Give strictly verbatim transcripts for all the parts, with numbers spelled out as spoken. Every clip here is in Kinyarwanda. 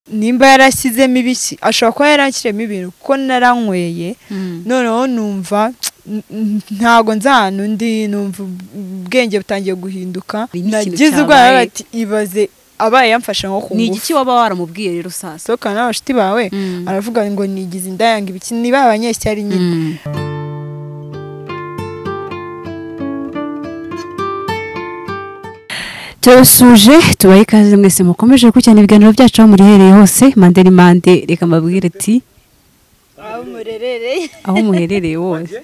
nimba yarashyizemo ibiki ashobora kuba yarakiremo ibintu kuko naranyweye noneho numva ntago nzana undi numva ubwenge butangiye guhinduka nagize ubwo ati ibaze abaye yamfasha nko kungufu ni igiki waba waramubwiye rero sasa soka n'abashiti bawe aravuga ngo nigize indayanga ibiki niba abanyeshyari nyine Turasuje tubaye ikaze mwese mukomeje gukurikirana ibiganiro byacu muri hereye hose mande ni mande reka mbabwire ati aho murerere aho muherereye wose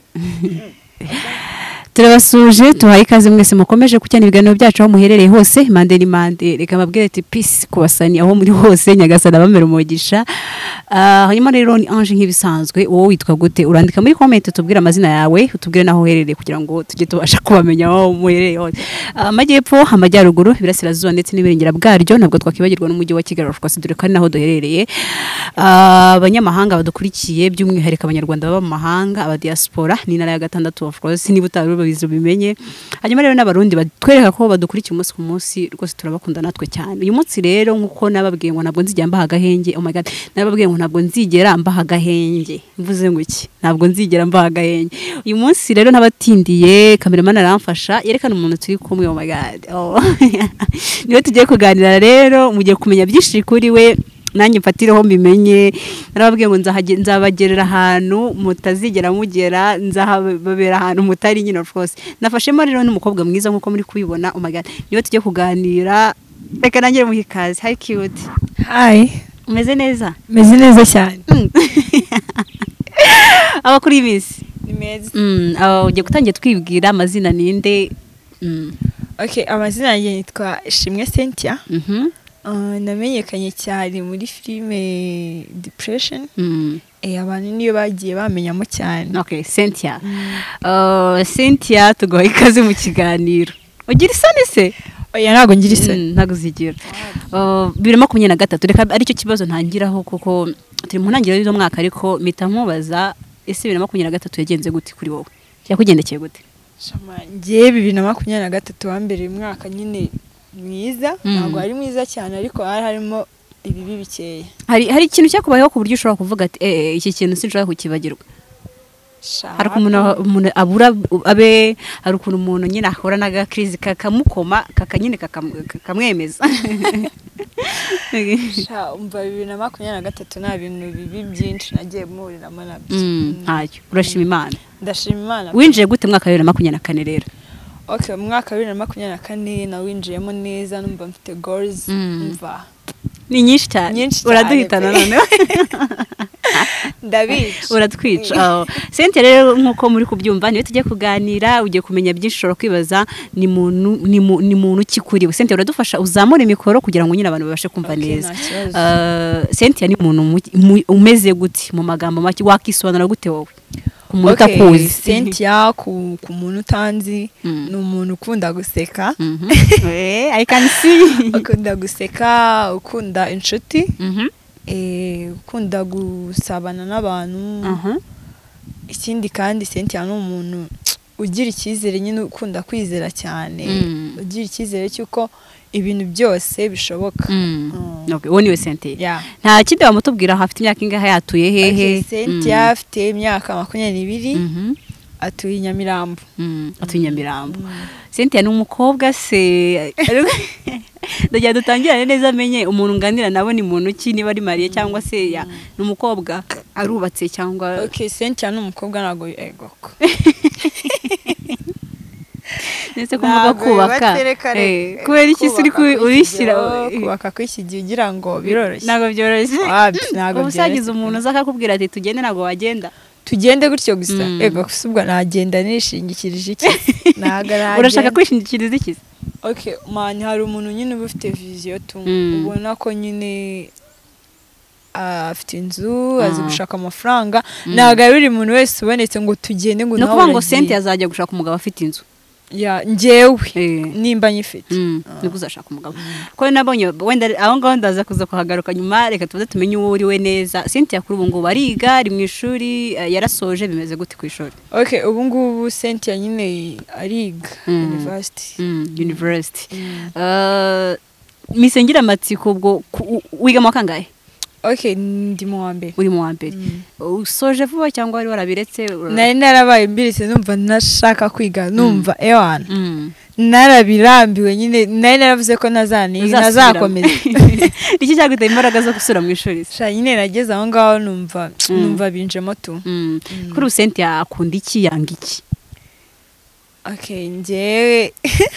Turabasuje tubaye ikaze mwese mukomeje gukurikirana ibiganiro byacu aho muherereye hose mande ni mande reka mbabwire ati peace kubasani aho muri hose nyagasana bamera umugisha hanyuma rero ni Ange nk'ibisanzwe wowe witwa gute urandika muri comment utubwira amazina yawe utubwire naho uherereye kugira ngo tujye tubasha kubamenya aho muherereye hose amajyepfo amajyaruguru ibirasirazuba ndetse n'ibirengera bwaryo nabwo twakibagirwa n'umujyi wa Kigali of course dore kandi naho duherereye abanyamahanga badukurikiye by'umwihariko abanyarwanda baba mu mahanga aba diaspora ni nara ya gatandatu of course niba utari babizo bimenye hanyuma rero n'abarundi batwereka ko badukurikiye umunsi ku munsi rwose turabakunda natwe cyane uyu munsi rero nkuko nababwiye ngo nabwo nzijya mbaha gahenge oh my god nababwiye ngo ntabwo nzigera mbaha gahenge mvuze ngo iki ntabwo nzigera mbaha gahenge uyu munsi rero nabatindiye cameraman aramfasha yerekana umuntu turi kumwe oh my god oh niwe tugiye kuganira rero mugiye kumenya byinshi kuri we nanjye mfatireho mbimenye narababwiye ngo nzabagerera ahantu mutazigera mugera nzahababera ahantu mutari nyine of course nafashemo rero n'umukobwa mwiza nkuko muri kubibona oh my god niwe tugiye kuganira reka nangire mu hikazi hi cute hi umeze neza meze neza cyane aba kuri iminsi ni meza mm ugiye gutangira twibwira amazina ninde mm okay amazina yanjye nitwa Shimwe Cynthia mhm Uh, namenyekanye cyane muri filime Depression mm eh abantu niyo bagiye bamenyamo cyane okay Cynthia uh Cynthia tugoye ikaze mu kiganiro ugira isoni se oya nago ngira isoni ntago zigira uh bibiri na makumyabiri na gatatu reka ari cyo kibazo ntangiraho kuko turi mu ntangiriro y'uwo mwaka ariko mita nkubaza ese bibiri na makumyabiri na gatatu yagenze gute kuri wowe yakugendekeye gute shama ngiye bibiri na makumyabiri na gatatu wambere mwaka nyine mwiza ntabwo ari mwiza cyane ariko hari harimo ibibi bikeya hari hari ikintu cyakubayeho ku buryo ushobora kuvuga ati eh iki kintu sinshobora kukibagirwa hari umuntu abura abe hari ukuntu umuntu nyine ahora naga crise kakamukoma kakanyine kakamwemeza sha umva bibiri na makumyabiri na gatatu nta bintu bibi byinshi nagiye muhuriramo nabyo ntacyo urashima Imana ndashima Imana winjiye gute mwaka wa bibiri na makumyabiri na kane rero okay mwaka wa bibiri na makumyabiri na kane na winjiyemo neza numva mfite goals umva ni nyinshi cyane uraduhitana none ndabica uratwica Cynthia rero nkuko muri kubyumva niwe tujye kuganira ugiye kumenya byinshi ushobora kwibaza ni muntu ni muntu kikuriwe Cynthia uradufasha uzamura mikoro kugira ngo nyine abantu babashe kumva neza Cynthia ni umuntu umeze gute mu magambo make wakisobanura gute wowe umuntu utakuzi Cynthia ku muntu utanzi ni umuntu ukunda guseka eh I can see ukunda guseka ukunda inshuti eh ukunda gusabana n'abantu ikindi kandi Cynthia ni umuntu ugira icyizere nyine ukunda kwizera cyane ugira icyizere cyuko ibintu byose bishoboka okay woni we Cynthia nta kindi bamutubwira hafite imyaka ingahe yatuye hehe Cynthia afite imyaka makumyabiri n'ibiri atuye Nyamirambo atuye Nyamirambo Cynthia ni umukobwa se ndagiye dutangirane neza amenye umuntu nganira nabo ni muntu ki niba ari Marie cyangwa se ya ni umukobwa arubatse cyangwa okay Cynthia ni umukobwa nago egoko nese kumuga kubaka eh kubera iki suri urishyira kubaka kwishyigiye ugira ngo biroroshye nago byoroshye nago ubusagize umuntu zakakubwira ati tugende nago wagenda tugende gutyo gusa ego kusubwa nagenda nishingikirije iki nagara urashaka kwishingikiriza iki okay man hari umuntu nyine ufite vision tu ubona ko nyine afite inzu azi gushaka amafaranga naga biri umuntu wese ubonetse ngo tugende ngo nawe no ngo Cynthia azajya gushaka umugabo afite inzu ya njewe nimba nyifite niko uzashaka umugabo ko nabonye wenda aho ngaho ndaza kuza kuhagaruka nyuma reka tuze tumenye uwo uri we neza Cynthia kuri ubu ngo bariga ari mu ishuri yarasoje bimeze gute ku ishuri okay ubu ngubu Cynthia nyine ariga university university uh misengera amatsiko ubwo wiga mu kangahe okay ndi mu wa mbere uri mu wa mbere usoje vuba cyangwa wari warabiretse nari narabaye mbiritse numva nashaka kwiga numva ewana narabirambiwe nyine nari naravuze ko nazaniga nazakomeza iki cyaguteye imbaraga zo gusura mu ishuri sha nyine nageze aho ngaho numva numva binjemo tu kuri usenti akunda iki yanga iki okay njyewe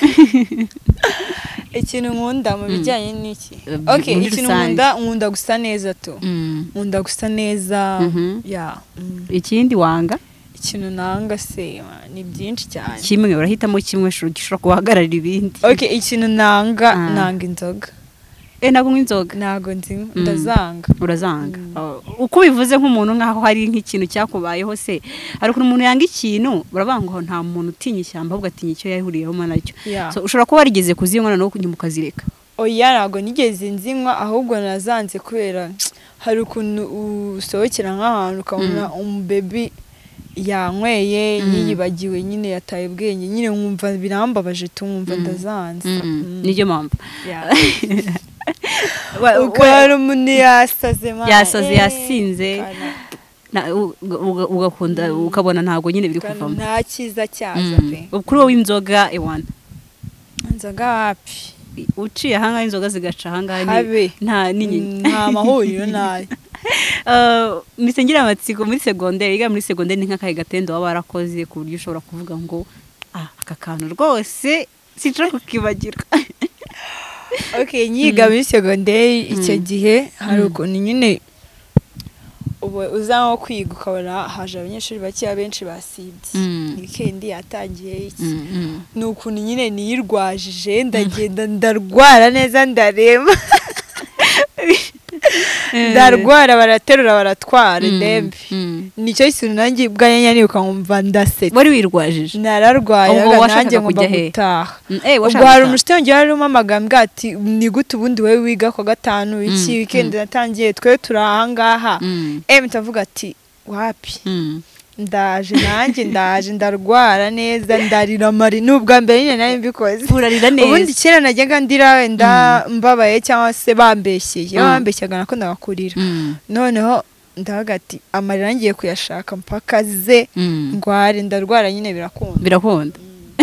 ikintu nkunda mu bijyanye n'iki okay ikintu nkunda nkunda gusa neza tu nkunda gusa neza ya ikindi wanga ikintu nanga se ni byinshi cyane kimwe urahitamo kimwe gishobora kuhagararira ibindi okay ikintu nanga nanga inzoga eh nago inzoga nago nzi ndazanga urazanga uko bivuze nk'umuntu nkaho hari nk'ikintu cyakubayeho se ariko umuntu yanga ikintu barabangaho nta muntu utinya ishyamba ahubwo atinya icyo yahuriyeho manacyo so ushobora kuba warigeze kuzinywa no kunyuma ukazireka oya nago nigeze nzinywa ahubwo nazanze kubera hari ukuntu usohokera nk'ahantu ukabona umubebi yanyweye yiyibagiwe nyine yataye ubwenge nyine nkumva birambabaje tumwumva ndazanze niyo mpamvu ukara umuntu yasaze yasaze yasinze ugakunda ukabona ntago nyine biri kuvamo nta cyiza cyaza pe kuri wowe inzoga ewana inzoga wapi uciye ahangaha inzoga zigaca ahangaha nta nta mahuriro nayo mise ngira amatsiko muri segonderi yiga muri segonderi ni nk'akahe gatendo waba warakoze ku buryo ushobora kuvuga ngo ah aka kantu rwose sinshobora kukibagirwa okay nyiga muri segonderi icyo gihe hari ukuntu nyine ubu uza nko kwiga ukabona haje abanyeshuri bake abenshi basibye weekend yatangiye iki ni ukuntu nyine niyirwajije ndagenda ndarwara neza ndarema ndarwara baraterura baratwara indembe nicyo kintu nanjye ubwanya nibuka nkumva ndasetse wari wirwajije nararwaye nanjye ngomba gutaha ubwo hari umushyitsi wongera arimo amagambo ati ni gute ubundi wowe wiga kwa gatanu iki weekend natangiye twe turi ahangaha eh mutavuga ati wapi ndaje nanjye ndaje ndarwara neza ndarira mari nubwa mbere nyine nayo mbikoze urarira neza ubundi kera najyaga ndira wenda mbabaye cyangwa se bambeshyeye bambeshyaga nako ndagakurira noneho ndavuga ati amarira ngiye kuyashaka mpaka ze ngware ndarwara nyine birakunda birakunda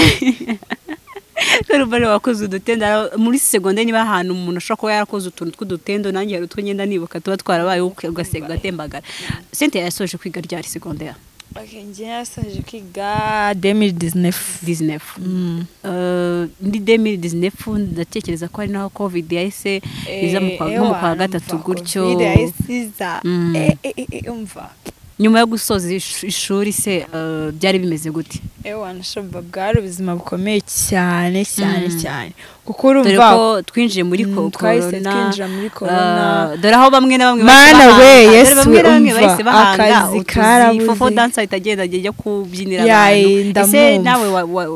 Karubare wakoze udutendo muri seconde niba ahantu umuntu ashaka ko yarakoze utuntu tw'udutendo nanjye hari utwo ngenda nibuka tuba twarabaye ugasega gatembagara Cynthia yasoje kwiga ryari secondaire Okay, njye yasoje kwiga deux mille dix-neuf dix-neuf euh ndi deux mille dix-neuf ndatekereza ko ari naho covid yahise iza mu kwa gatatu gutyo covid yahisiza eh eh umva nyuma yo gusoza ishuri se byari bimeze gute ewa nashobwa bwari ubuzima bukomeye cyane cyane cyane kuko urumva dore ko twinjiye muri corona twinjira muri corona dore aho bamwe na bamwe mana we yesu umva akazi karabuze fofo dansa itagenda ajya kubyinira abantu ese nawe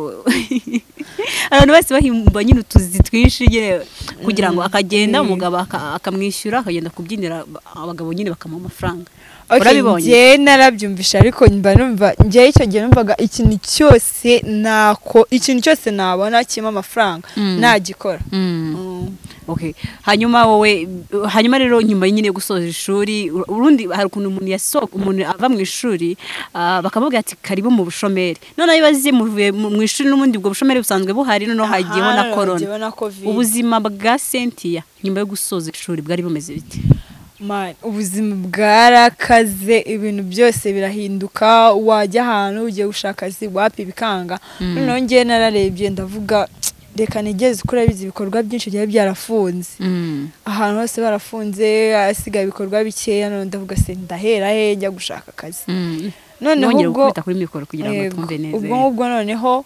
abantu bose bahimba nyine utuzi twinshi kugira ngo akagenda umugabo akamwishyura akagenda kubyinira abagabo nyine bakamuha amafaranga urabibonye narabyumvisha ariko mba numva ngiye icyo gihe numvaga ikintu cyose nako ikintu cyose nabona kirimo amafaranga nagikora okay hanyuma wowe hanyuma rero nyuma nyine gusoza ishuri urundi hari ukuntu umuntu yasohoka umuntu ava mu ishuri bakavuga ati karibu mu bushomeri none ayibaze muvuye mu ishuri n'ubundi ubwo bushomeri busanzwe buhari none hagiyeho na corona ubuzima bwa Cynthia nyuma yo gusoza ishuri bwari bumeze bite Man, ubuzima bwarakaze ibintu byose birahinduka wajya ahantu ugiye gushaka akazi wapi bikanga none ngiye nararebye ndavuga reka nigeze kuri abizi ibikorwa byinshi byari byarafunze ahantu hose barafunze asigaye ibikorwa bikeya none ndavuga se ndahera he njya gushaka akazi none ubwo kuri mikoro kugira ngo twumve neza ubwo ubwo noneho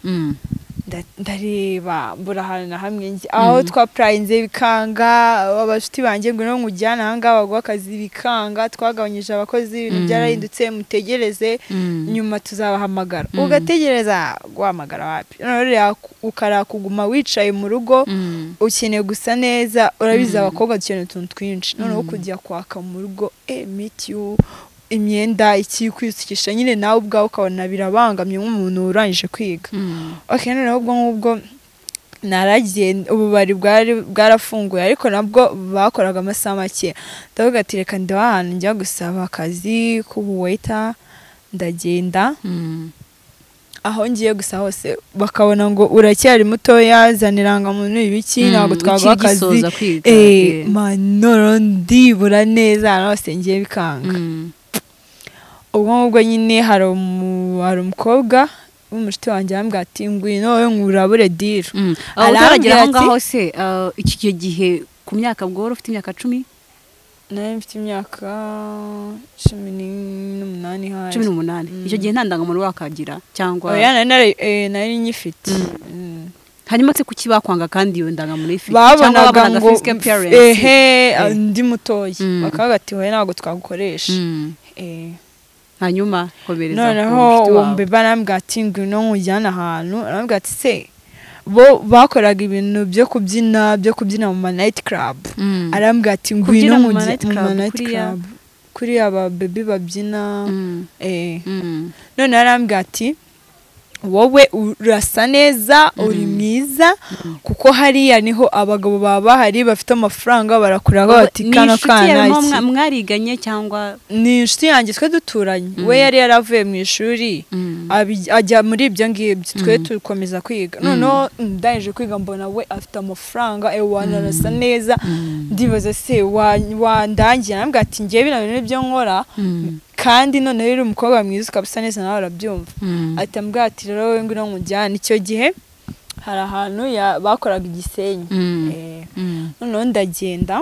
ndareba burahana na hamwe ngi aho twa prayinze bikanga abashuti banjye ngo no nkujyana hanga bagwa akazi bikanga twagabanyije abakozi ibintu byarahindutse mutegereze nyuma tuzabahamagara ugategereza guhamagara wapi none ukarakuguma wicaye mu rugo ukeneye gusa neza urabiza abakobwa dukeneye utuntu twinshi none ukujya kwaka mu rugo eh meet you imyenda iki kwisukisha nyine nawe ubwawe ukabona birabangamye nk'umuntu urangije kwiga okay none ubwo ngubwo naragenda ububari bwari bwarafunguye ariko nabwo bakoraga amasaha make ndavuga ati reka ndi ahantu njya gusaba akazi k'ubuwaiter ndagenda aho ngiye gusa hose bakabona ngo uracyari mutoya zaniranga muntu ibiki ntabwo twaguha akazi eh manoro ndibura neza hose ngiye bikanga ubwo ngubwo nyine hari umukobwa umushiti wanjye ambwira ati ngwino wowe nkurabure diro aragera aho ngaho se iki gihe ku myaka bwo ufite imyaka cumi nari mfite imyaka cumi n'umunani hari cumi n'umunani icyo gihe nta ndangamuntu wakagira cyangwa oya nari nari nyifite hanyuma se kuki bakwanga kandi iyo ndangamuntu ifite cyangwa babonaga ngo ehe ndi mutoya bakavuga ati wowe ntabwo twagukoresha eh hanyuma kobereza noneho umbe barambwira ati ngwino nkujyana ahantu arambwira ati se bo bakoraga ibintu byo kubyina byo kubyina mu night club arambwira ati ngwino mu night club kuri aba baby babyina eh none arambwira ati wowe urasa neza uri mwiza kuko hariya niho abagabo baba hari bafite amafaranga barakuraga bati kana kana iki mwariganye cyangwa ni inshuti yanjye twe duturanye we yari yaravuye mu ishuri ajya muri ibyo ngibyo twe tukomeza kwiga noneho ndaje kwiga mbona we afite amafaranga e wanarasa neza ndibaza se wandangiye nambwa ati ngiye bino bintu byo nkora kandi none rero umukobwa mwiza ukabisa neza nawe arabyumva ati ambwira ati rero we ngwino nkujyane icyo gihe hari ahantu bakoraga igisenyi noneho ndagenda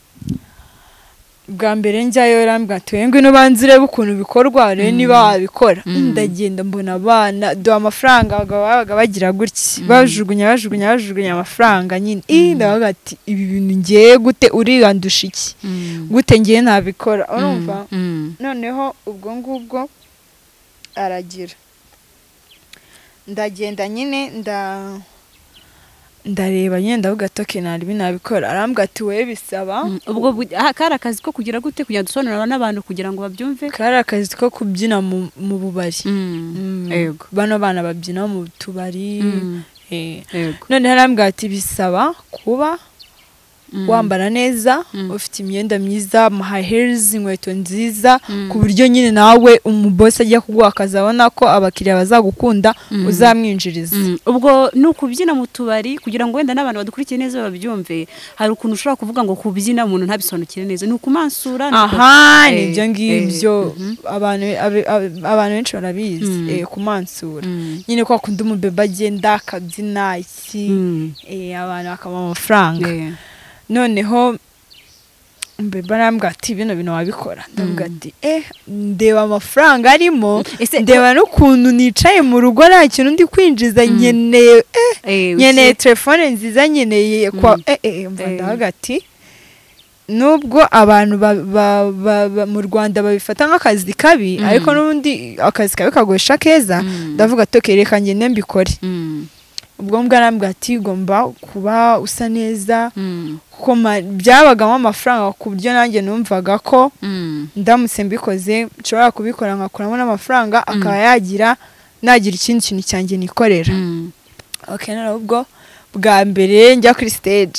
bwa mbere njyayo yarambwira ati we ngwino banze urebe ukuntu bikorwa rero niba wabikora ndagenda mbona abana do amafaranga babaga bagira gutya bajugunya bajugunya bajugunya amafaranga nyine ndavuga ati ibi bintu ngiye gute urigandusha iki gute ngiye ntabikora urumva noneho ubwo ngubwo aragira ndagenda nyine nda ndareba nyine ndavuga toke nari binabikora arambwira ati we bisaba ubwo kari akazi ko kugira gute kugira dusobanurira n'abantu kugira ngo babyumve kari akazi ko kubyina mu bubari yego bano bana babyina mu tubari none arambwira ati bisaba kuba wambara neza ufite imyenda myiza high heels inkweto nziza ku buryo nyine nawe umuboss ajya kuguha akazi abona ko abakiriya bazagukunda uzamwinjiriza ubwo nukubyina mu tubari kugira ngo wenda n'abantu badukurikiye neza babyumve hari ukuntu ushobora kuvuga ngo kubyina umuntu ntabisobanukire neza nukumansura aha nibyo ngibyo abantu abantu benshi barabizi kumansura nyine ko akunda umubebe agenda akabyina iki abantu bakaba amafaranga noneho mbeba nambwa ati bino bino wabikora ndavuga ati eh ndeba amafaranga arimo ndeba n'ukuntu nicaye mu rugo nta kintu ndi kwinjiza nyeneye eh nyeneye telefone nziza nyeneye kwa eh eh ndavuga ati nubwo abantu mu Rwanda babifata nk'akazi kabi ariko n'ubundi akazi kabi kagoresha keza ndavuga tokereka ngende mbikore ubwo mbwarambwa ati gomba kuba usa neza kuko byabagamo amafaranga ku buryo nanjye numvaga ko ndamutse mbikoze nshobora kubikora nkakuramo n'amafaranga akaba yagira nagira ikindi kintu cyanjye nikorera okay none ubwo bwa mbere njya kuri stage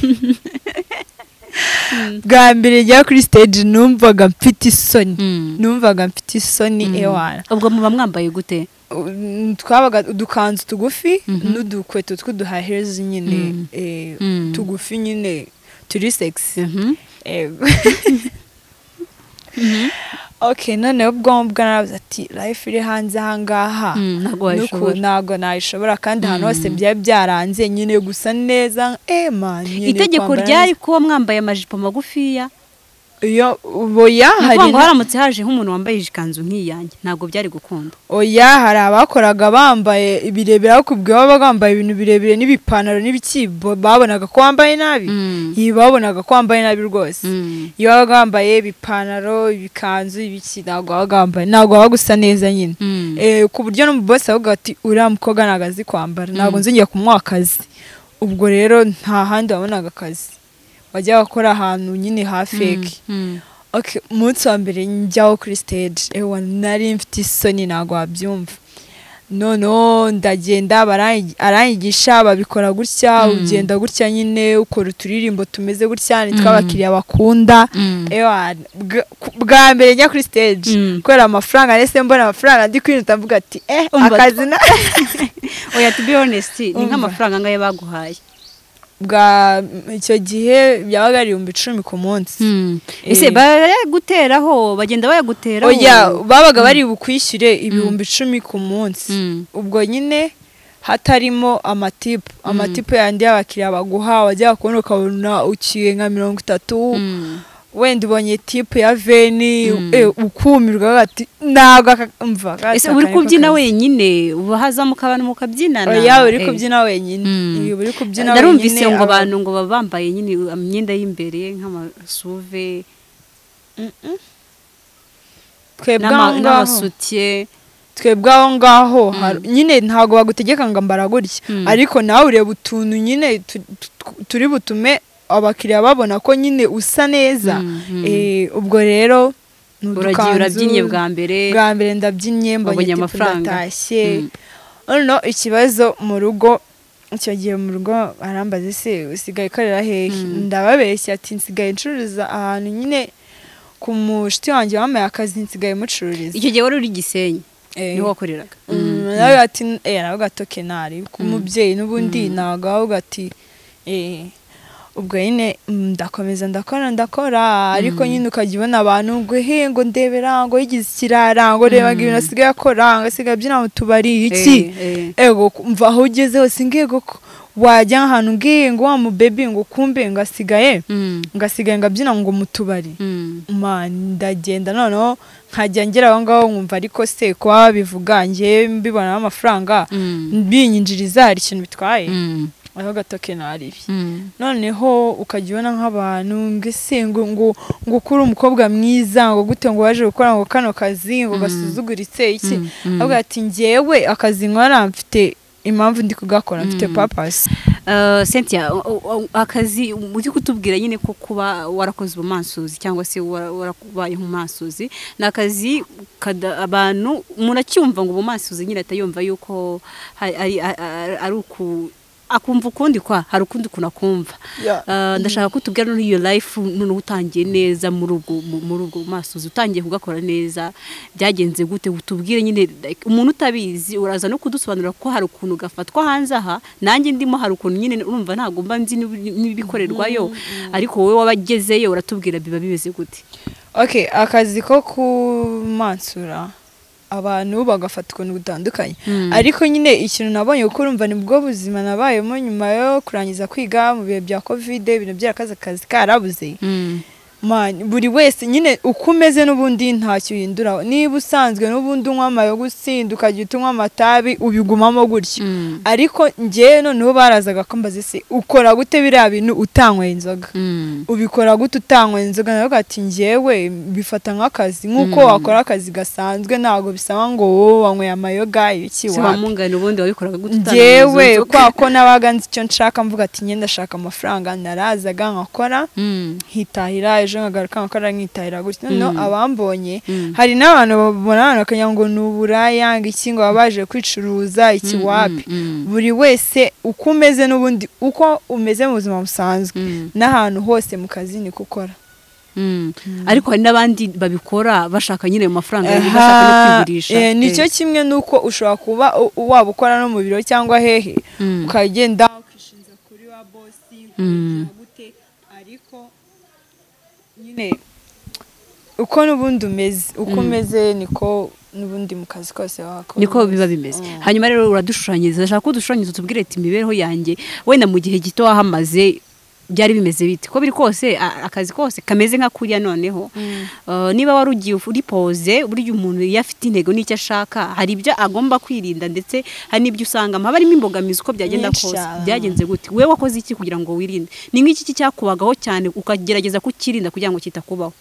bwa mbere njya kuri stage numvaga mfite isoni numvaga mfite isoni ewana ubwo muba mwambaye gute twabaga udukanzu tugufi n'udukweto tw'uduhigh heels nyine tugufi nyine turi sexy okay none ubwo bwanavuze ati life iri hanze ahangaha ntago nayishobora kandi ahantu hose byari byaranze nyine gusa neza eh man nyine itegeko ryari ko mwambaye amajipo magufiya iyo boya hari ngo haramutse haje nk'umuntu wambaye ikanzu nk'iyanjye ntago byari gukunda oya hari abakoraga bambaye ibirebera bakubwiye baba bambaye ibintu birebire n'ibipantaro n'ibikibo babonaga ko wambaye nabi iyi babonaga ko wambaye nabi rwose iyo baba bambaye ibipantaro ibikanzu ibiki ntago baba bambaye ntago baba gusa neza nyine eh ku buryo no mu boss avuga ati uriya mukobwa nagazi kwambara ntago nzingiye kumwa akazi ubwo rero nta handi wabonaga akazi bajya gukora ahantu nyine hafeke okay umunsi wa mbere njyaho kuri stage ewa nari mfite isoni ntago wabyumva noneho ndagenda aranyigisha babikora gutya ugenda gutya nyine ukora uturirimbo tumeze gutya nitwa abakiriya bakunda bwa mbere njya kuri stage kubera amafaranga nese mbona amafaranga ndi kwinuta mvuga ati eh akazi na oya to be honest ni nk'amafaranga ngaye baguhaye bwa icyo gihe byabaga ari ibihumbi icumi ku munsi ese bayaguteraho bagenda bayaguteraho oya babaga bari bukwishyure ibihumbi icumi ku munsi ubwo nyine hatarimo amatipu amatipu yandi y'abakiriya baguha wajya kubona ukabona uciye nka mirongo itatu wenda ubonye tipu ya veni ukumirwa ati ntabwo mva ese uri kubyina wenyine ubahazamo abantu mukabyinana oya uri kubyina wenyine uri kubyina wenyine narumvise ngo abantu ngo babambaye nyine imyenda y'imbere nk'amasuve n'amasutiye twebwe aho ngaho nyine ntabwo bagutegeka ngo mbara gutya ariko nawe ureba utuntu nyine turi butume abakiriya babona ko nyine usa neza ubwo rero uragiye urabyinnye bwa mbere bwa mbere ndabyinnye mbonye amafaranga ndatashye noneho ikibazo mu rugo icyo gihe mu rugo arambaza se usigaye ukorera hehe ndababeshya ati nsigaye ncururiza ahantu nyine ku mushuti wanjye wambaye akazi nsigaye mucururiza icyo gihe wari uri Gisenyi niho wakoreraga nawe ati eh nawe gatoke nari ku mubyeyi n'ubundi nagaho gati eh ubwo nyine ndakomeza ndakora ndakora ariko nyine ukajya ubona abantu ngo he ngo ndebera ngo yigize ikirara ngo reba ngo ibintu asigaye akora ngo asigaye abyina mu tubari iki ego mva aho ugeze hose ngego wajya ahantu ngiye ngo wa mu baby ngo kumbe ngo asigaye ngo asigaye ngo abyina ngo mu tubari man ndagenda noneho nkajya ngera aho ngaho nkumva ariko se ko bivuga ngiye mbibona amafaranga binyinjiriza hari ikintu bitwaye aho gatoke naribi noneho ukajya ubona nk'abantu ngese ngo ngo ngo kuri umukobwa mwiza ngo gute ngo waje gukora ngo kano kazi ngo gasuzuguritse iki ahubwo ati ngewe akazi nkora mfite impamvu ndi kugakora mfite purpose Cynthia akazi uri kutubwira nyine ko kuba warakoze ubumansuzi cyangwa se warakubaye nk'umansuzi ni akazi abantu muracyumva ngo ubumansuzi nyine atayumva yuko ari ari uku akumva ukundi kwa hari ukundi kunakumva ndashaka ko tubwira no iyo life none utangiye neza muri ubwo muri ubwo masuzi utangiye kugakora neza byagenze gute utubwire nyine umuntu utabizi uraza no kudusobanura ko hari ukuntu gafatwa hanze aha nanjye ndimo hari ukuntu nyine urumva ntago mba nzi nibikorerwayo ariko wowe wabagezeyo uratubwira biba bibeze gute okay akazi ko kumansura abantu bagafata ukuntu gutandukanye ariko nyine ikintu nabonye uko urumva ni bwo buzima nabayemo nyuma yo kurangiza kwiga mu bihe bya covid ibintu byarakaza akazi karabuze man buri wese nyine ukumeze n'ubundi ntacyo uhindura niba usanzwe n'ubundi unywa amayo gusinda ukajya utunywa amatabi ubigumamo gutyo ariko njye noneho barazaga ko mbaze se ukora gute biriya bintu utanyweye inzoga ubikora gute utanyweye inzoga nawe ati njyewe bifata nk'akazi nk'uko wakora akazi gasanzwe ntabwo bisaba ngo wowe wanyweye amayoga iki wapi wamungana ubundi wabikoraga gute utanyweye njyewe kwa ko nabaga nzi icyo nshaka mvuga ati njye ndashaka amafaranga narazaga nkakora hitahira ejo ngagaruka nkakora nkitahira gutyo no abambonye hari n'abantu babona bakanya ngo nuburaya iki ngo babaje kwicuruza iki wapi buri wese uko umeze n'ubundi uko umeze mu buzima busanzwe n'ahantu hose mu kazi ni gukora ariko hari n'abandi babikora bashaka nyine mu mafaranga bashaka no kwigurisha nicyo kimwe nuko ushobora kuba waba ukora no mu biro cyangwa hehe ukagenda ukishinza kuri wa bosi gute ariko nyine uko n'ubundi umeze uko umeze niko n'ubundi mu kazi kose wakora niko biba bimeze hanyuma rero uradushushanyiriza ndashaka ko dushushanyiriza tubwire ati imibereho yanjye wenda mu gihe gito wahamaze byari bimeze bite ko biri kose akazi kose kameze nka kuriya noneho niba wari ugiye uri pose buryo umuntu yafite intego n'icyo ashaka hari ibyo agomba kwirinda ndetse hari n'ibyo usanga haba harimo imbogamizi uko byagenda kose byagenze gute wewe wakoze iki kugira ngo wirinde ni nk'iki cyakubagaho cyane ukagerageza kukirinda kugira ngo kitakubaho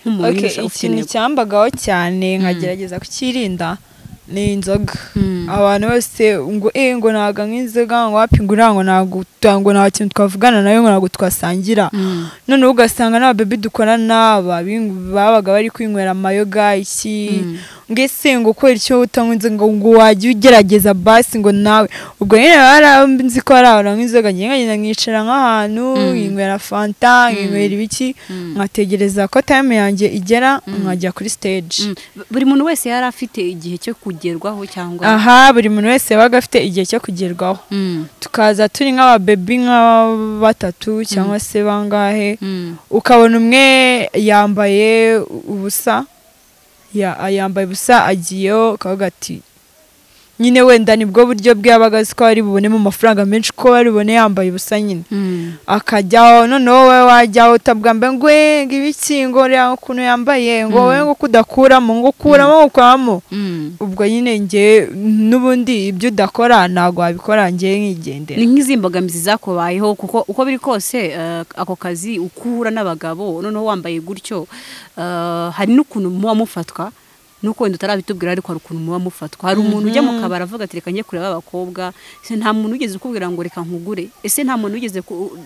ikintu cyambagaho cyane nkagerageza kukirinda ni inzoga abantu bose ngo eh ngo naga nk'inzoga ngo wapingura ngo nagutango nta kintu twavugana nayo ngo nago twasangira none ugasanga na baby dukora naba babaga bari kwinywera amayoga iki ngese ngo kwera icyo utankunze ngo ngo wajye ugerageza basi ngo nawe ubwo nyine baranzi ko ari abantu nk'inzoga ngenda nkicara nk'ahantu nkinywera fanta nkinywera ibiki nkategereza ko time yanjye igera nkajya kuri stage. Buri muntu wese yari afite igihe cyo kugerwaho cyangwa aha buri muntu wese yabaga afite igihe cyo kugerwaho tukaza turi nk'aba baby nka batatu cyangwa se bangahe ukabona umwe yambaye ubusa ya yambaye ubusa agiyeho kavuga ati nyine wenda nibwo buryo bwabaga ko ari bubonemo amafaranga menshi ko ari bubone yambaye ubusa nyine akajyaho noneho wowe wajyaho utabwambe ngo ibiki ngo rero ukuntu yambaye ngo wowe ngo kudakuramo ngo kuramo ukwamo ubwo nyine nge n'ubundi ibyo udakora ntago wabikora nge nkigendera. Ni nk'izimbogamizi zakubayeho kuko uko biri kose ako kazi ukura n'abagabo noneho wambaye gutyo hari n'ukuntu muba mufatwa nuko wenda utarabitubwira ariko hari ukuntu muba mufatwa. Hari umuntu ujya mu kabara avuga ati reka njye kureba abakobwa ese nta muntu ugeze ukubwira ngo reka nkugure ese nta muntu ugeze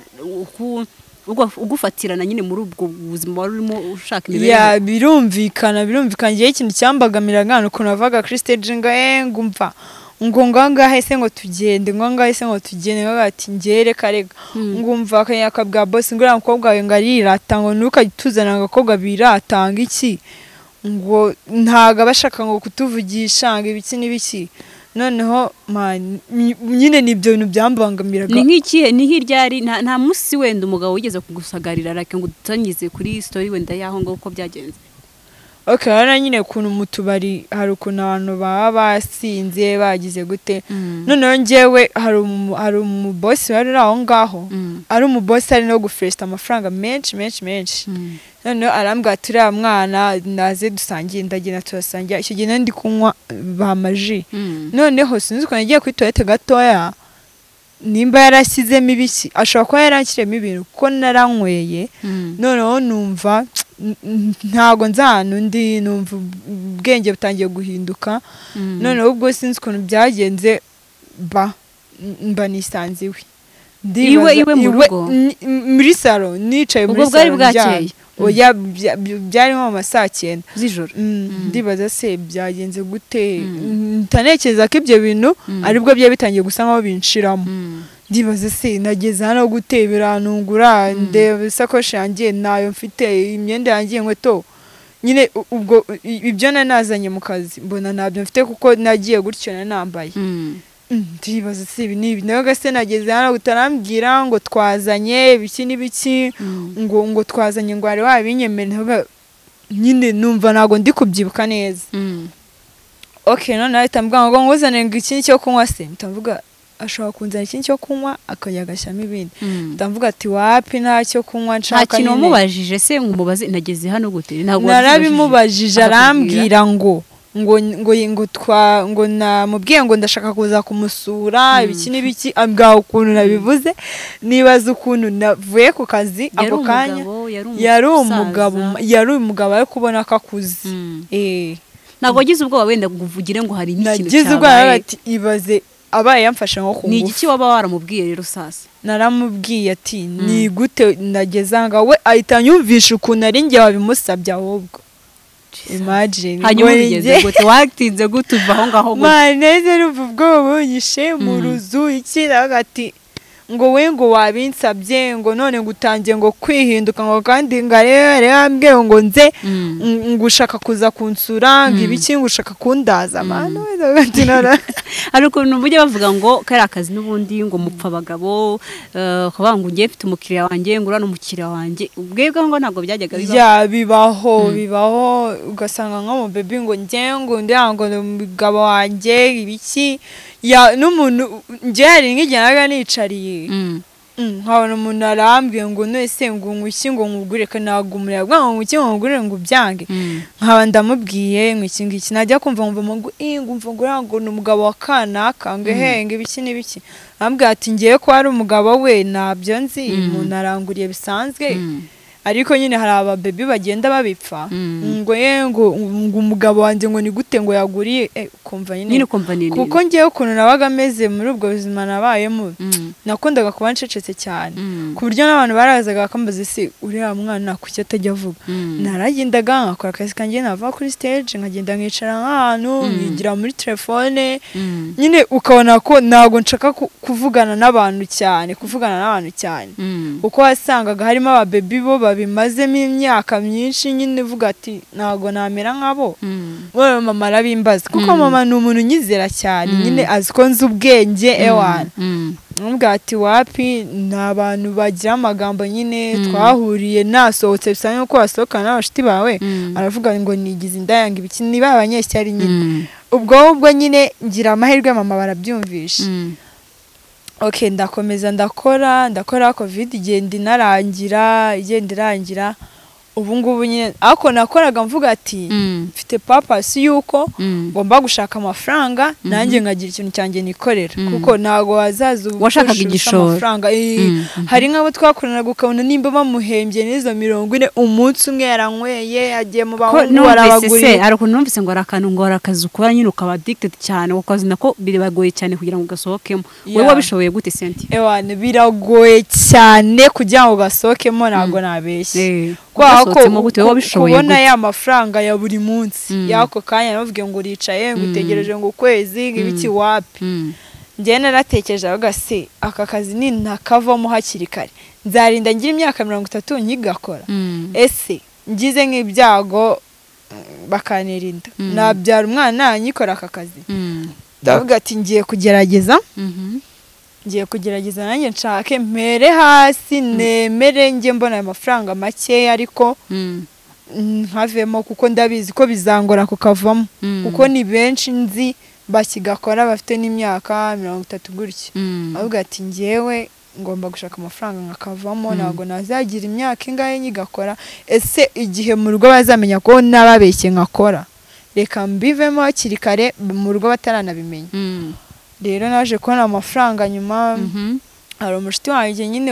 ugufatirana nyine muri ubwo buzima wari urimo ushaka imibereho. Ya birumvikana birumvikana ngiye ikintu cyambagamira ngana ukuntu avaga kuri stage ngo eh ngumva ngo ngangahe se ngo tugende ngo ngangahe se ngo tugende ngo ati ngere karega ngumva akanyaka bwa boss ngo uriya mukobwa we ngarirata ngo nukajituzana agakobwa biratanga iki ngo ntaga bashaka ngo kutuvugisha ngo ibiki n'ibiki noneho nyine nibyo bintu byambangamiraga. Ni nk'ikihe ni nk'iryari nta musi wenda umugabo wigeze kugusagarira rake ngo dutangize kuri story wenda yaho ngo uko byagenze. Okay hano nyine kuntu mutubari hari ukuntu abantu baba basinze bagize gute noneho ngewe hari hari umu boss wari aho ngaho ari umu boss ari no gufresta amafaranga menshi menshi menshi noneho arambwa turiya mwana naze dusangiye ndagenda turasangira icyo gihe ndi kunywa bamaji noneho sinzi ko nagiye kuri toilette gatoya nimba yarashyizemo ibiki ashobora kuba yaranshyiremo ibintu kuko naranyweye noneho numva ntago nzana undi numva ubwenge butangiye guhinduka noneho ubwo sinzi ukuntu byagenze ba mba nisanziwe iwe iwe mu rugo muri salo nicaye muri salo ubwo bwari bwakeye oya byari nko mu saa cyenda z'ijoro ndibaza se byagenze gute ntanekeza ko ibyo bintu aribwo bye bitangiye gusa nkaho binshiramo ndibaza se nageze hano gute biranungura ndeba isakoshi yanjye nayo mfite imyenda yanjye nkweto nyine ubwo ibyo nanazanye mu kazi mbona nabyo mfite kuko nagiye gutyo nanambaye ndibaza se ibi nibi nayo gase nageze hano gutarambwira ngo twazanye ibiki n'ibiki ngo ngo twazanye ngo ari wabinyemera nyine numva nago ndi kubyibuka neza okay none ahita mbwa ngo nguzane ngo iki cyo kunywa se mtamvuga ashobora kunzana iki cyo kunywa akajya gashyamo ibindi ndamvuga ati wapi nta cyo kunywa nshaka nta kintu wamubajije se ngumubaze nageze hano gute ntabwo narabimubajije arambwira ngo ngo ngo ngo twa ngo namubwiye ngo ndashaka kuza kumusura ibiki n'ibiki ambwa ukuntu nabivuze nibaza ukuntu navuye ku kazi ako kanya yari umugabo yari umugabo ari kubona ko akuze eh ntabwo wagize ubwoba wenda kuvugire ngo hari n'ikintu nagize ubwoba ati ibaze abaye yamfashe nko kungufu ni igiki waba waramubwiye rero sasa naramubwiye ati ni gute nagezanga we ahita nyumvisha ukuntu ari nge wabimusabye ahubwo imagine hanyuma bigeze gute watinze gutuva aho ngaho gute maneze rumva ubwo bunyishe mu ruzu iki hagati ngo we ngo wabinsabye ngo none ngutangiye ngo kwihinduka ngo kandi ngarere ambwe ngo nze ngushaka kuza kunsura ngo ibiki ngushaka kundaza mano hagati nara ariko n'ubujye bavuga ngo kari akazi n'ubundi ngo mupfa abagabo kuvuga ngo ngiye mfite umukiriya wanjye ngo urano umukiriya wanjye ubwebwe ngo ntago byajyaga bibaho ya bibaho bibaho ugasanga nko mu baby ngo ngiye ngo ndango umugabo wanjye ibiki ya n'umuntu njyari nk'ijyanaga nicariye nkabona umuntu arambwiye ngo nese ngo ngwiki ngo nkugure kanaga umurego ngo ngwiki ngo nkugure ngo byange nkaba ndamubwiye ngwiki ngiki najya kumva ngumva ngo eh ngumva ngo ngo n'umugabo wa kana kange henge ibiki n'ibiki ambwiye ati ngiye ko ari umugabo we nabyo nzi umuntu aranguriye bisanzwe ariko nyine hari aba baby bagenda babipfa ngo ye ngo umugabo wanjye ngo ni gute ngo yaguriye kumva nyine kuko ngiye ukuntu nabaga meze muri ubwo buzima nabayemo nakundaga kuba ncecetse cyane ku buryo n'abantu barazaga bakambaza isi uriya mwana kuki atajya avuga naragendaga nkakora akazi kanjye nava kuri stage nkagenda nkicara nk'ahantu nkigira muri telefone nyine ukabona ko ntago nshaka kuvugana n'abantu cyane kuvugana n'abantu cyane kuko wasangaga harimo ababebi bo babimazemo imyaka myinshi nyine uvuga ati ntago namera nk'abo wowe mama arabimbaza kuko mama ni umuntu unyizera cyane nyine azi ko nzi ubwenge ewana nubwo ati wapi n'abantu bagira amagambo nyine twahuriye nasohotse bisa nk'uko wasohokana n'abashuti bawe aravuga ngo nigize indayanga ibiki niba abanyeshyari nyine ubwo ubwo nyine ngira amahirwe mama barabyumvisha okay ndakomeza ndakora ndakora covid igenda inarangira igenda irangira ubu ngubu nyine ako nakoraga mvuga ati mfite purpose yuko ngomba gushaka amafaranga nanjye ngagira ikintu cyanjye nikorera kuko nago wazaza washakaga igishoro amafaranga hari nk'abo twakoranaga ukabona nimba bamuhembye n'izo mirongo ine umunsi umwe yaranyweye agiye mu bahungu barabaguriye ari ukuntu numvise ngo arakantu ngo arakazi ukora nyine ukaba addicted cyane ukazi nako biragoye cyane kugira ngo gasohokemo wewe wabishoboye gute Cynthia ewane biragoye cyane kugira ngo gasohokemo nago nabeshye kwa kubona ya mafaranga ya buri munsi yako kanya navuge ngo uricaye ngutegereje ngo ukwezi ngibiki wapi njye naratekereje avuga se aka kazi ni ntakavamo hakiri kare nzarinda ngira imyaka mirongo itatu nkigakora ese ngize nk'ibyago bakanirinda nabyara umwana nyikora aka kazi ndavuga ati ngiye kugerageza ngiye kugerageza nanjye nshake mpere hasi nemere nge mbona amafaranga make ariko nkavemo kuko ndabizi ko bizangora kukavamo kuko ni benshi nzi bakigakora bafite n'imyaka mirongo itatu gutya avuga ati ngewe ngomba gushaka amafaranga nkakavamo ntago nazagira imyaka ingahe nyigakora ese igihe mu rugo bazamenya ko nababeshye nkakora reka mbivemo hakiri kare mu rugo bataranabimenya rero naje kubona amafaranga nyuma hari umushuti wanjye nyine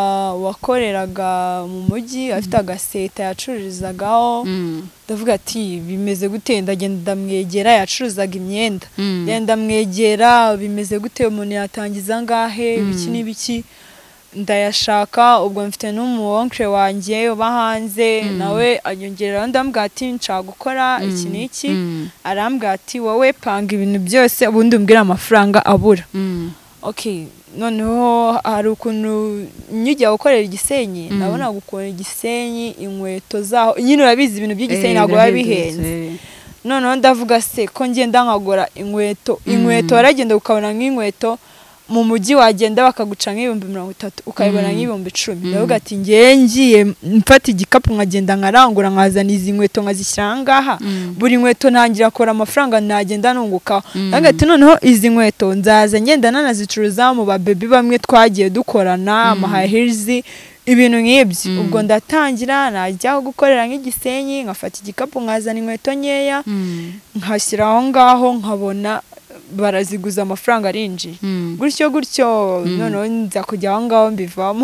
wakoreraga mu mujyi afite agaseta yacururizagaho ndavuga ati bimeze gute ndagenda ndamwegera yacuruzaga imyenda ngenda mwegera bimeze gute umuntu yatangiza ngahe biki n'ibiki ndayashaka ubwo mfite n'umuwonkre wanjye uba hanze nawe anyongerera ndambwira ati nshaka gukora iki n'iki arambwira ati wowe panga ibintu byose ubundi umbwira amafaranga abura okay noneho hari ukuntu nyijya gukorera igisenyi nabona gukora igisenyi inkweto zaho nyine urabizi ibintu by'igisenyi ntabwo biba bihenze noneho ndavuga se ko ngenda nkagura inkweto inkweto waragenda ukabona nk'inkweto mu mujyi wagenda bakaguca nk'ibihumbi mirongo itatu ukayibona nk'ibihumbi icumi ndavuga ati ngiye ngiye mfata igikapu nkagenda nkarangura nkazana izi nkweto nkazishyira ngaha buri nkweto ntangira akora amafaranga nagenda nunguka ati noneho izi nkweto nzaza ngenda nanazicuruza mu babebi bamwe twagiye dukorana ama high heels ibintu nk'ibyo ubwo ndatangira najya gukorera nk'igisenyi nkafata igikapu nkazana inkweto nkeya nkashyira aho ngaho nkabona baraziguza amafaranga arinjiye gutyo gutyo noneho nza kujya aho ngaho mbivamo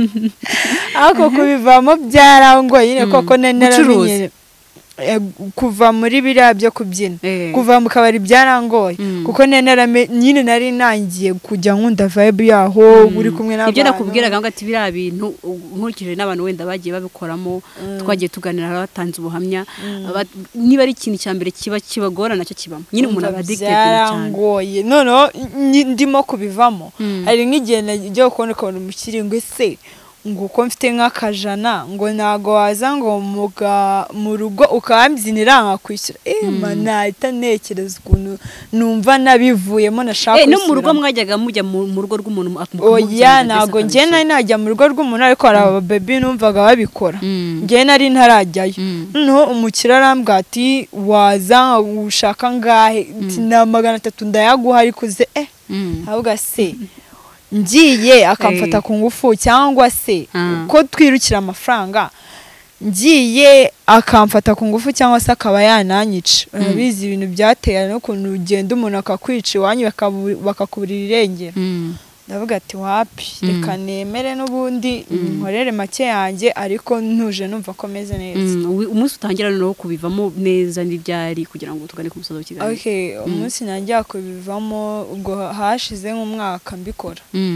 ariko kubivamo byarangoye nyine koko narabimenye kuva muri biriya byo kubyina kuva mu kabari byarangoye kuko nyine nari nangiye kujya nkunda vibe yaho uri kumwe n'abantu ibyo nakubwiraga ngo ati biriya bintu nkurikije n'abantu wenda bagiye babikoramo twagiye tuganira batanze ubuhamya niba ari ikintu cya mbere kiba kibagora nacyo kibamo nyine umuntu aba addicted cyane byarangoye noneho ndimo kubivamo hari nk'igihe najya kubona ukabona umukiringo se ngo uko mfite nk'akajana ngo ntago waza ngo mu rugo ukambyinira nkakwishyura ema nahita ntekereza ukuntu numva nabivuyemo nashaka no mu rugo mwajyaga mujya mu rugo rw'umuntu oya ntago njye nari najya mu rugo rw'umuntu ariko hari ababebi numvaga babikora njye nari ntarajyayo noneho umukiriya arambwira ati waza ushaka ngahe na magana atatu ndayaguha ariko uze eh ahubwo se ngiye akamfata ku ngufu cyangwa se ko twirukira amafaranga ngiye akamfata ku ngufu cyangwa se akaba yananyica urabizi ibintu byateye n'ukuntu ugenda umuntu akakwica iwanyu bakakuburira irengero ndavuga ati wapi reka nemere n'ubundi nkorere make yanjye ariko ntuje numva ko meze neza umunsi utangira no kubivamo neza n'ibyari kugira ngo tugane ku musozo w'ikiganiro okay umunsi nanjye kubivamo ubwo hashize nk'umwaka mbikora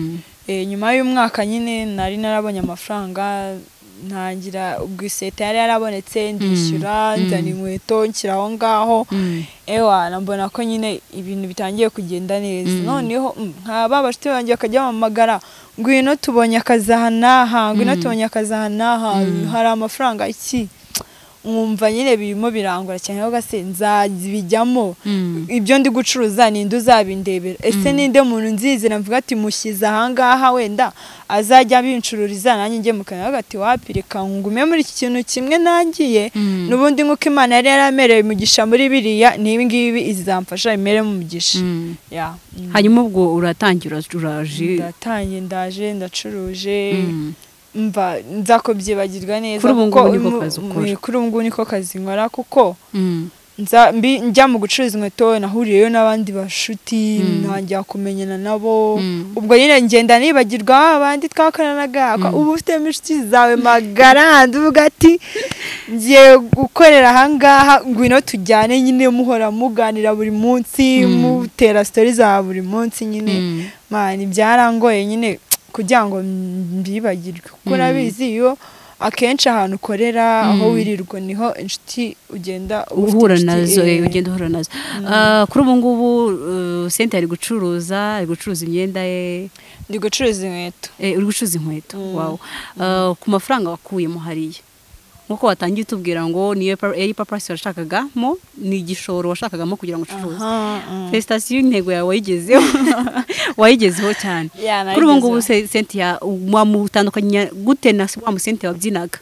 eh, nyuma y'umwaka nyine nari narabonye amafaranga ntangira ubwo iseta yari yarabonetse ndishyura Mm. nzana inkweto nshyira aho ngaho Mm. ewa nambona ko nyine ibintu bitangiye kugenda neza Mm. noneho mm, nkaba bashuti banjye bakajya bamamagara ngwino tubonye akazi aha n'aha ngwino Mm. tubonye akazi aha n'aha Mm. hari amafaranga iki nkumva nyine birimo birangora cyane aho gase nzabijyamo Mm. ibyo ndi gucuruza ninde uzabindebera ese Mm. ninde muntu nzizira mvuga ati mushyize ahangaha wenda azajya abincururiza nanjye njye mu kanwa ati wapireka ngume muri iki kintu kimwe nangiye Mm. n'ubundi nk'uko Imana yari yaramereye umugisha muri biriya n'ibi ngibi izamfasha imere mu mugisha Mm. ya mm. hanyuma ubwo uratangira uraje ndatangiye ndaje ndacuruje Mm. mva nza kubyibagirwa neza Kuri ubu ngubu kuko niko mu- kazi ukora. mu- kuri ubu ngubu niko kazi nkora kuko Mm. nza mbi njya mu gucuruza inkweto nahuriyeyo n'abandi bashuti Mm. ntangira kumenyana nabo Mm. ubwo nyine ngenda nibagirwa abandi twakoranaga Mm. ubu ufitemo inshuti zawe magara uvuga ati ngiye gukorera ahangaha ngwino tujyane nyine muhora muganira buri munsi Mm. mutera story za buri munsi nyine Mm. mani byarangoye nyine kugira ngo mbibagirwe kuko Mm. urabizi iyo akenshi ahantu ukorera aho Mm. wirirwa niho inshuti ugenda uba ufite uhura inshuti, nazo eh, eh, ugenda uhura nazo Ah, kuri ubu ngubu uh, Sente ari gucuruza ari gucuruza imyenda ye ndi gucuruza inkweto eh, uri gucuruza inkweto Mm. wow Ah, ku mafaranga wakuyemo hariya nkuko watangiye utubwira ngo niyo pa- yari papasi washakagamo ni igishoro washakagamo kugira ngo ucuruze Aha, mm. fesitasiyo intego yawe wayigezeho wayigezeho cyane Ya, kuri ubu ngubu nayigezeho. Se- Cynthia wamutandukanya gute na wa musente wabyinaga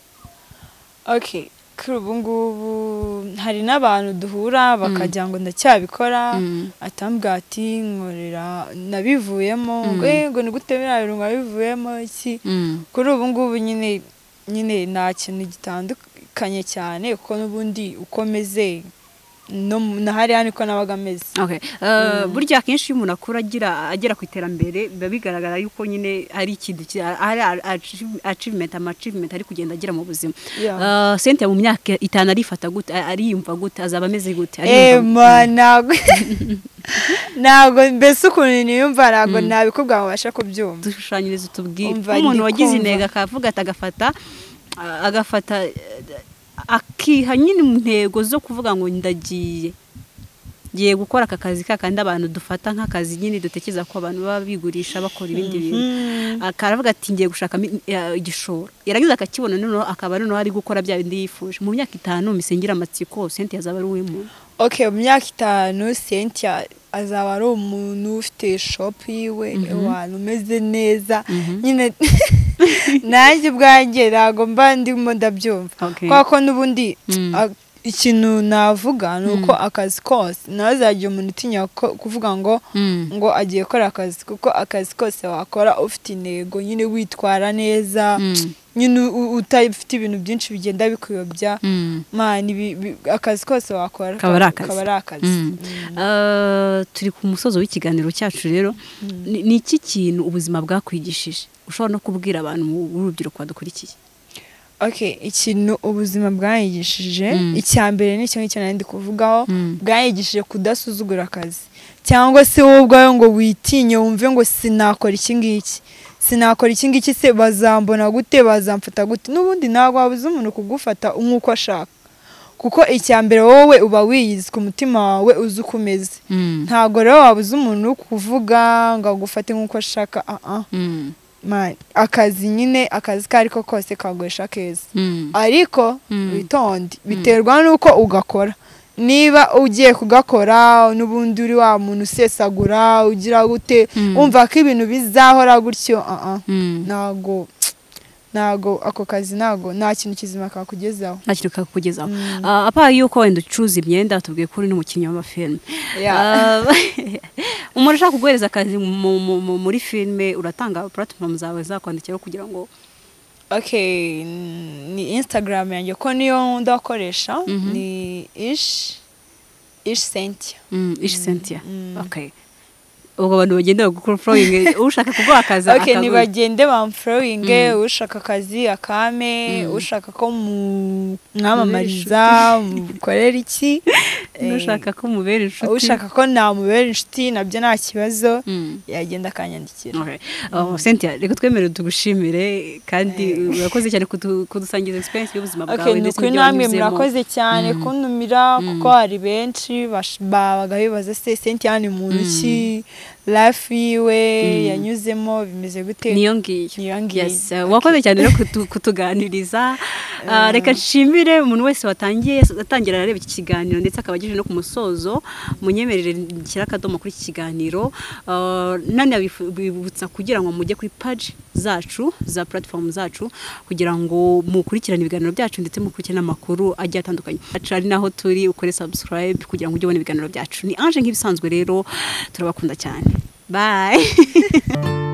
okay kuri ubu ngubu hari n'abantu duhura bakagira ngo ndacyabikora Mm. atambwira ati nkorera nabivuyemo Mm. ngo eh, ngo ni gute biriya bintu nkabivuyemo iki Mm. kuri ubu ngubu nyine nyine nta kintu gitandukanye cyane kuko n'ubundi ukomeze no na hariya niko nabaga ameze Okay. Uh, burya akenshi iyo umuntu akura agira agera ku iterambere biba bigaragara yuko nyine hari ikintu ki- hari achieve- achievement ama achievement ari kugenda agira mu buzima. Yeah. Uh, Cynthia mu myaka itanu arifata gute ariyumva gute azaba ameze gute ariyumva Ema ntabwo ntabwo mbese ukuntu niyumva ntabwo nabikubwira ngo ubashe kubyumva dushushanyiriza utubwire Umva, umuntu ndi wagize kumva. intego akavuga ati agafata uh, agafata uh, akiha nyine mu ntego zo kuvuga ngo ndagiye ngiye gukora aka kazi kakandi abantu dufata nk'akazi nyine dutekereza ko abantu baba bigurisha bakora ibindi bintu akaravuga ati ngiye gushaka mi- ya- igishoro yarangiza akakibona noneho akaba noneho ari gukora bya bindi yifuje mu myaka itanu misengera amatsiko Cynthia azaba ari uwe muntu okay mu myaka itanu Cynthia azaba ari umuntu ufite shop yiwe abantu umeze neza nyine nanjye ubwanjye ntabwo mba ndimo ndabyumva Okay. kubera ko n'ubundi Mm. a- ikintu navuga ni uko akazi kose ntazagira umuntu utinya ko- kuvuga ngo Mm. ngo agiye gukora akazi kuko akazi kose wakora ufite intego nyine witwara neza Mm. nyine u- utafite ibintu byinshi bigenda bikuyobya Mm. man ibi- bi- akazi kose wakora Kaba ari akazi. kaba ari akazi Mm. Mm. Uh, turi ku musozo w'ikiganiro cyacu rero ni ni iki kintu ubuzima bwakwigishije ushobora no kubwira abantu mu urubyiruko badukurikiye okay ikintu ubuzima bwanyigishije Mm. icya mbere ni cyo ngicyo nari ndi kuvugaho Mm. bwanyigishije kudasuzugura akazi cyangwa se wowe ubwawe ngo witinye wumve ngo sinakora iki ngiki sinakora iki ngiki se bazambona gute bazamfata gute n'ubundi ntabwo wabuze umuntu kugufata nk'uko ashaka kuko icya mbere wowe uba wiyizi ku mutima wawe uzi uko umeze Mm. ntabwo rero wabuze umuntu wo kuvuga ngo agufate nk'uko ashaka ah ah Mm. Man, akazi nyine akazi ko ariko kose kagurisha keza Mm. ariko Mm. witonde biterwa n'uko ugakora niba ugiye kugakora n'ubundi uri wa muntu usesagura ugira gute Mm. wumva ko ibintu bizahora gutyo ah ah Mm. ntago ntago ako kazi ntago nta kintu kizima kakugezaho nta kintu kakugezaho Mm. uh, apa yuko wenda ucuruza imyenda tubwiye ko uri n'umukinnyi w'amafilme Yeah. Uh, umuntu ushaka kuguhereza akazi mu- mu- mu- muri filime uratanga platform zawe zakwandikiraho kugira ngo okay n- ni Instagram yanjye ko niyo ndakoresha Mhm. ni ish ish Cynthia mm, ish Cynthia Mm. okay ubwo abantu bagenda gukora following ushaka kuguha akazi okay akaguha. nibagende bamfollowinge Mm. ushaka akazi akame Mm. ushaka ko mu mwamamariza mukorera iki nushaka ko mubera inshuti ushaka ko namubera inshuti nabyo nta kibazo yagenda akanyandikira. Okay. Oh, Cynthia reka twemere tugushimire kandi urakoze cyane kudusangiza experience y'ubuzima bwawe ndetse n'ibyo namwe murakoze cyane kuntumira kuko hari benshi babaga bibaza se Cynthia ni muntu ki life yiwe yanyuzemo bimeze gute. Niyo ngiyo. Yes, wakoze cyane rero kutuganiriza. Reka nshimire umuntu wese watangiye atangira arareba iki kiganiro ndetse akaba agije no ku musozo munyemerere nshyira akadomo kuri iki kiganiro. Nani abibutsa kugira ngo mujye kuri page zacu za platform zacu kugira ngo mukurikirane ibiganiro byacu ndetse mukurikirane amakuru agiye atandukanye. Ari naho turi ukore subscribe kugira ngo ujye ubona ibiganiro byacu. Ni Ange nk'ibisanzwe rero turabakunda cyane. Bye.